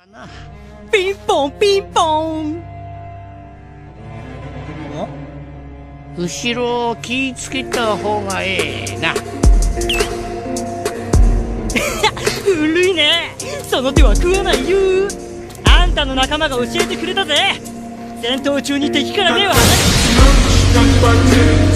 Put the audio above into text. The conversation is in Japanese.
ピンポンピンポン。 後ろ気ぃつけた方がええな。 古いね。その手は食わないよ。あんたの仲間が教えてくれたぜ。戦闘中に敵から目を離す。